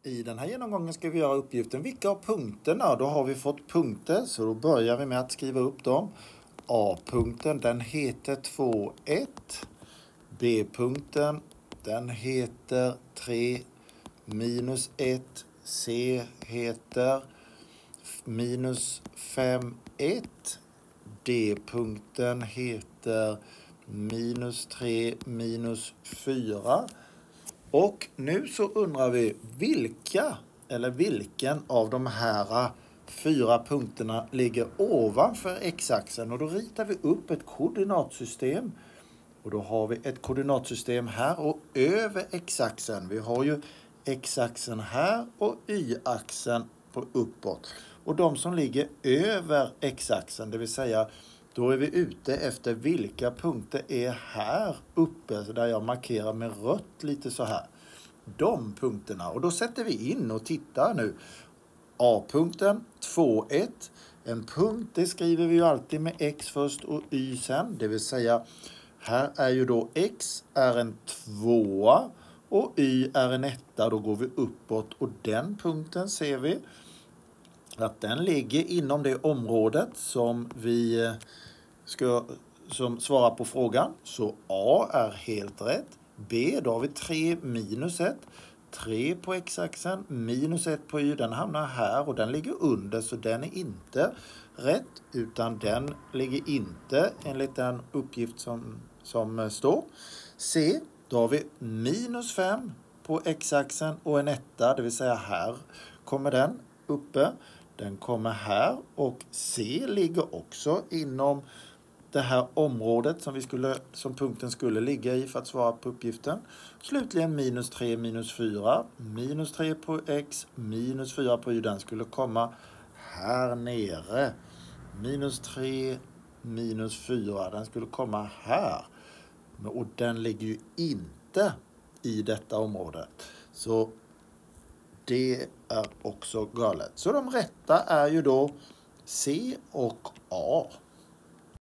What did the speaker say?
I den här genomgången ska vi göra uppgiften vilka av punkterna. Då har vi fått punkter, så då börjar vi med att skriva upp dem. A-punkten, den heter 2,1. B-punkten, den heter 3 minus 1. C heter minus 5,1. D-punkten heter minus 3 minus 4. Och nu så undrar vi vilken av de här 4 punkterna ligger ovanför x-axeln. Och då ritar vi upp ett koordinatsystem. Och då har vi ett koordinatsystem här och över x-axeln. Vi har ju x-axeln här och y-axeln på uppåt. Och de som ligger över x-axeln, det vill säga då är vi ute efter vilka punkter är här uppe, så där jag markerar med rött lite så här. De punkterna. Och då sätter vi in och tittar nu. A-punkten 2,1. En punkt, det skriver vi ju alltid med x först och y sen. Det vill säga här är ju då x är en 2 och y är en 1. Då går vi uppåt och den punkten ser vi att den ligger inom det området som vi som svarar på frågan. Så A är helt rätt. B, då har vi 3 minus 1. 3 på x-axeln minus 1 på y. Den hamnar här och den ligger under, så den är inte rätt. Utan den ligger inte enligt den uppgift som står. C, då har vi minus 5 på x-axeln och en 1. Det vill säga här kommer den uppe. Den kommer här och C ligger också inom det här området som punkten skulle ligga i för att svara på uppgiften. Slutligen minus 3 minus 4. Minus 3 på x, minus 4 på y. Den skulle komma här nere. Minus 3 minus 4. Den skulle komma här. Och den ligger ju inte i detta område. Så det är också galet. Så de rätta är ju då C och A.